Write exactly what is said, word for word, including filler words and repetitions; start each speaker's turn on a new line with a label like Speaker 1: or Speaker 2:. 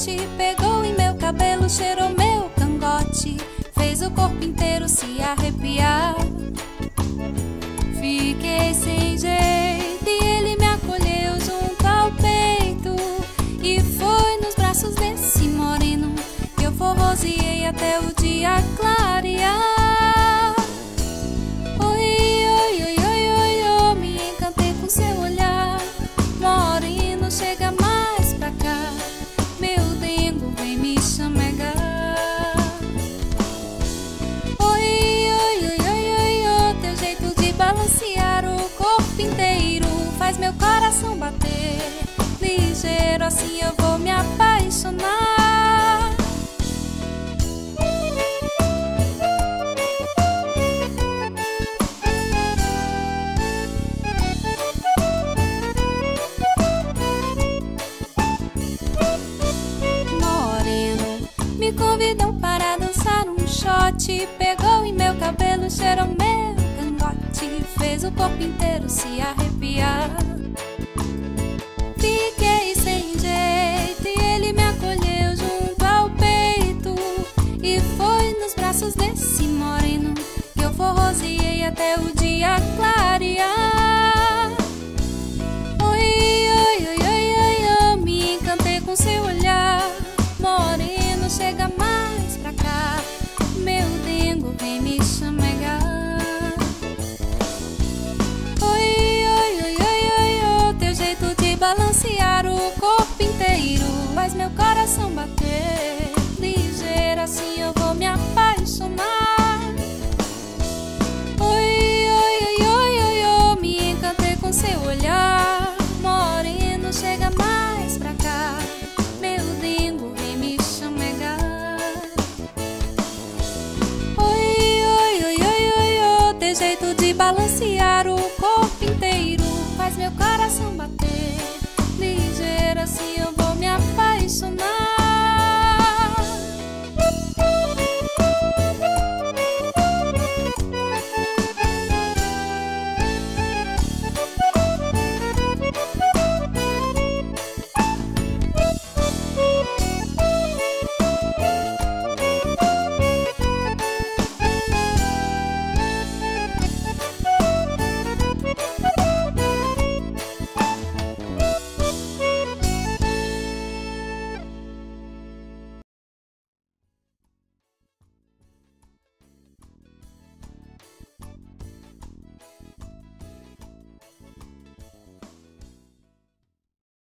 Speaker 1: shot, pegou em meu cabelo, cheirou meu cangote, fez o corpo inteiro se arrepiar. Fiquei sem jeito e ele me acolheu junto ao peito, e foi nos braços desse moreno que eu forroseei até o dia clarear. Oi, oi, oi, oi, oi, oi, me encantei com seu olhar. Moreno, chega mais pra cá, meu dengo vem me chamegar. Oi, oi, oi, oi, oi, oi, teu jeito de balancear o corpo inteiro faz meu coração bater ligeiro, assim eu vou me apaixonar. Moreno me convidou para dançar um shot, pegou em meu cabelo, cheirou meu cangote, fez o corpo inteiro se arrepiar. Fiquei sem jeito e ele me acolheu junto ao peito, e foi nos braços desse moreno que eu forroseei até o dia clarear. Oi, oi, oi, oi, oi, oi, me encantei com seu olhar. Moreno, chega mais pra cá, meu dengo vem me chamegar. Oi, oi, oi, oi, oi, oi, teu jeito de balancear o corpo inteiro faz meu coração bater ligeiro, assim eu vou me apaixonar. Oi, oi, oi, oi, oi, oi, me encantei com seu olhar. Moreno, chega mais pra cá, meu dengo vem me chamegar. Oi, oi, oi, oi, oi, oi, teu jeito de balancear